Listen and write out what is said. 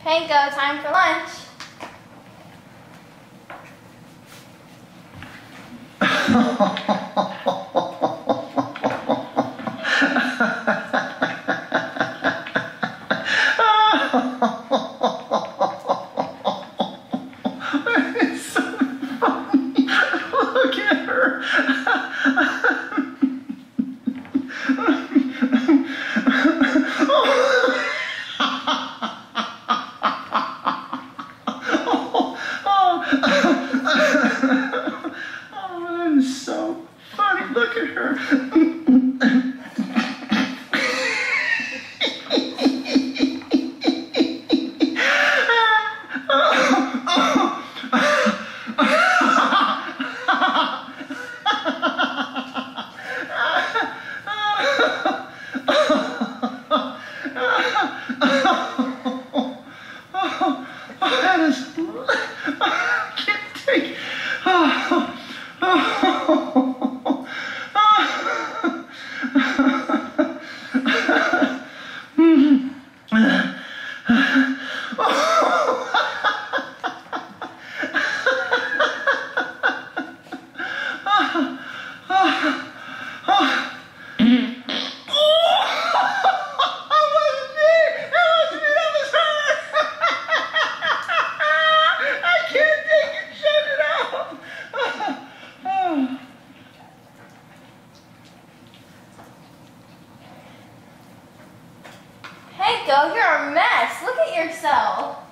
Panko, time for lunch. It's so funny. Look at her. Oh, that is so funny. Look at her. That is, I can't take. Panko, you're a mess. Look at yourself.